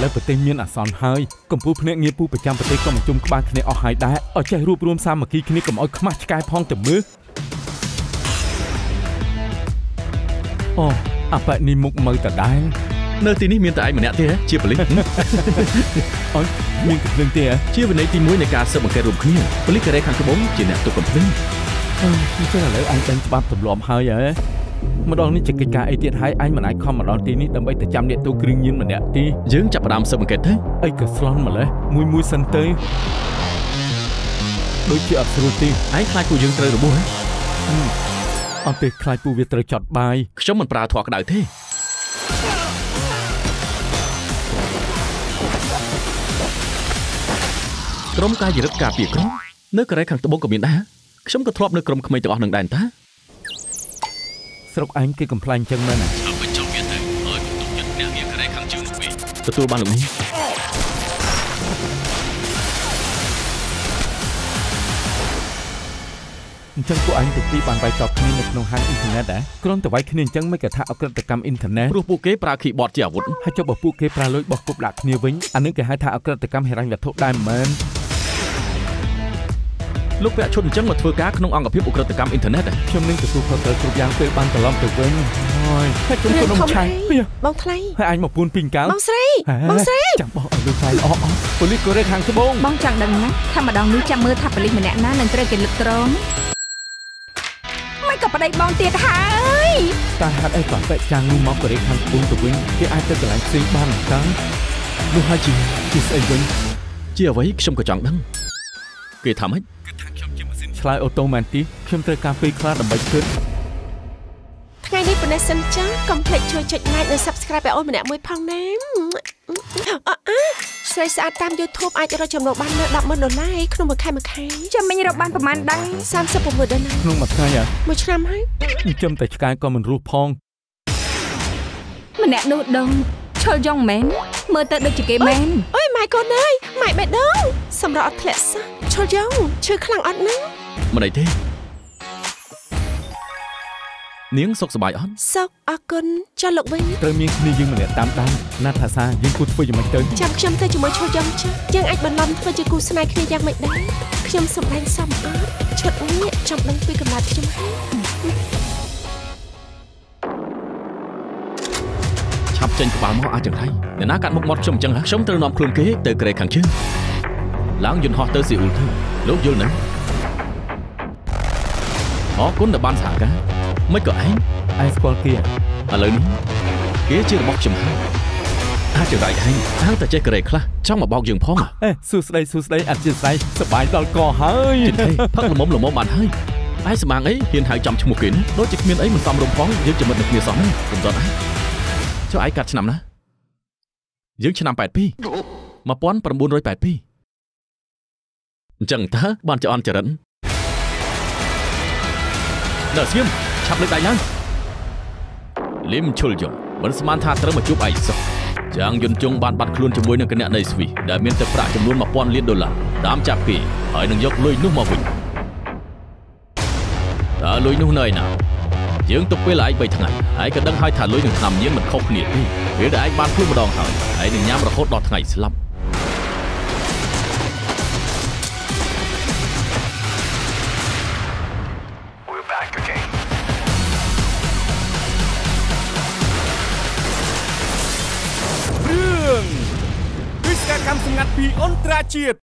ឡូវប្រទេសមានអាសន្នហើយកម្ពុជាភ្នាក់ងារពូប្រចាំប្រទេសក៏មកជុំក្បាលគ្នាអស់ហើយដែរឲ្យចេះរួបរวมសាមគ្គីគ្នាកុំឲ្យខ្មាស់ឆ្កែផងទៅមើលអូអាប៉ែនេះមុខមើលតដែរនៅទីនេះមានតែឯងម្នាក់ទេជាប៉ូលីសអូយមានកំភ្លើងទេជាវិន័យទី1នៃការស៊ើបអង្កេតរួមគ្នាប៉ូលីសកូរ៉េខាងត្បូងជាអ្នកទប់កំភ្លើងអញ្ចឹងឥឡូវអញដឹងច្បាប់ទម្លាប់ហើយម្ដងនេះជាកិច្ចការអីទៀតហើយអញមិនអាចខំមកដល់ទីនេះដើម្បីទៅចាំអ្នកទូគ្រឿងញៀនម្នាក់ទេយើងចាប់ផ្ដើមស៊ើបអង្កេតទៅអីក៏ស្លន់ម្លេះមួយសិនទៅដូចជាអត់ស្រួលទេឯងខ្លាចពួកយើងត្រូវរបួសអត់ទេខ្លាចពួកវាត្រូវចត់បាយខ្ញុំមិនប្រើធွာក្តៅទេក្រុមការយិរិតការពារក្រុមនៅកូរ៉េខាងត្បូងក៏មានដែរខ្ញុំក៏ធ្លាប់នៅក្រុមក្មេងទាំងអស់នឹងដែរតាស្រុកឯងគេកំ pl ាញ់ចឹងមែនណាបញ្ចុះវាទៅឲ្យបន្ទុកចិត្តអ្នកងារកូរ៉េខាងជើងនោះវិញទទួលបានលោកនេះអញ្ចឹងពួកអញទៅទីបានវាយតបគ្នានៅក្នុងហាងអ៊ីនធឺណិតដែរគ្រាន់តែវាយគ្នាអញ្ចឹងមិនក៏ថាអក្រិតកម្មអ៊ីនធឺណិតព្រោះពួកគេប្រើ keyboard ជាអាវុធហើយចុះបើពួកគេប្រើលុយបោះគប់ដាក់គ្នាវិញអានឹងគេហៅថាអក្រិតកម្មហិរញ្ញវត្ថុដែរមែនលោកពាក់ឈុតអញ្ចឹងមកធ្វើការក្នុងអង្គភាពអក្រិតកម្មអ៊ីនធឺណិតខ្ញុំនឹងទទួលខុសត្រូវគ្រប់យ៉ាងពេលបានត្រឡប់ទៅវិញហើយខ្ញុំក៏នឹងឆៃបងថ្លៃហើយអញមកពួនពីងកៅបងស្រីចាំបោះឲ្យលោកថ្លៃអប៉ូលីសកូរ៉េខាងត្បូងបងចង់ដឹងណាថាម្ដងនេះចាំមើលថាប៉ូលីសម្នាក់ណានឹងត្រូវគេលឹកត្រង់មិនក៏ប្តីបងទៀតហើយតែហេតុអីក៏បែកចាំងនោះមកកូរ៉េខាងត្បូងទៅវិញគេអាចទៅកន្លែងផ្សេងបានតាំងនោះហើយជាស្អីវិញជាអ្វីខ្ញុំក៏ចង់ដឹងគេថាម៉េចគឺថាខ្ញុំជាម៉ាស៊ីនឆ្លើយអូតូម៉ាទីកខ្ញុំត្រូវការពេលខ្លះដើម្បីគិតថ្ងៃនេះប៉ុណ្ណេះសិនចាកុំភ្លេចជួយចុច like និង subscribe ឲ្យអូនម្នាក់មួយផងណាស្រីស្អាតតាម YouTube អាចរកចំណូលបាននៅ$10,000ក្នុងមួយខែចាំមិញរកបានប្រហែលដៃ$36 ក្នុងមួយថ្ងៃមួយឆ្នាំហើយចាំតែឆ្កែក៏មិនរស់ផងម្នាក់នោះដងឈលយ៉ងមែនមើលទៅដូចជាគេមែនអើយម៉ែកូនអើយម៉ែបេះដូងសម្រាប់អត់ធ្លាក់សោះឈលយ៉ងឈឺខ្លាំងអត់ណាមិនអីទេនាងសុខសប្បាយអត់សុខអរគុណចុះលោកវិញត្រូវមានគ្នាយើងម្នាក់តាមដានណាថាសាយើងគួរធ្វើយ៉ាងម៉េចទៅចាំខ្ញុំទៅជាមួយឈលយ៉ងចាយើងអាចបន្លំធ្វើជាគូស្នេហ៍គ្នាយ៉ាងម៉េចដែរខ្ញុំសម្ដែងសមអត់ឈុតនេះចាំដឹងពីកំណត់ខ្ញុំហើយឆាប់ចេញក្បាលមកអាចចង្រៃអ្នកណាកាត់មុខមាត់ខ្ញុំអញ្ចឹងខ្ញុំត្រូវនាំខ្លួនគេទៅកូរ៉េខាងជើងឡើងយន្តហោះទៅស៊ីអ៊ូលទៅលោកយល់ណាអរគុណដែលបានសហការមិនក៏ឯងស្គាល់គេឥឡូវនេះគេជារបស់ខ្ញុំហើយអាចចង្រៃឯងតាំងតែចេះកូរ៉េខ្លះចង់មកបោកយើងផងសួស្ដីអធិស្ឋានសប្បាយដល់កហើយផឹកល្មមបានហើយឯងស្មាងអីហ៊ានហៅចំឈ្មោះគេនេះដូចជាគ្មានអីមិនសមរម្យផងយើងជាមិត្តនឹងគ្នាសោះណាកុំតតឯងចុះឯងកាត់ឆ្នាំណាយើងឆ្នាំ82 1982អញ្ចឹងតើបានចអន់ចរិតដល់ស្ងៀមឆាប់លើកដៃឡើងលឹមឈុលយ៉ងមិនស្មានថាត្រូវមកជួបឯងសោះយ៉ាងយុនជុងបានបាត់ខ្លួនជាមួយនឹងគណៈនៃស្វីសដែលមានទឹកប្រាក់ចំនួន$1000 លានតាមចាប់គេហើយនឹងយកលុយនោះមកវិញតើលុយនោះនៅឯណាយើងទុកពេលឯង3ថ្ងៃហើយក៏ដឹងហើយថាលុយនឹងឆ្នាំញៀនមិនខុសគ្នាទេពេលដែលឯងបានខ្លួនម្ដងហើយឯងនឹងញ៉ាំរហូតដល់ថ្ងៃស្លាប់រឿងវិស្វកម្មសម្ងាត់ពីអន្តរជាតិ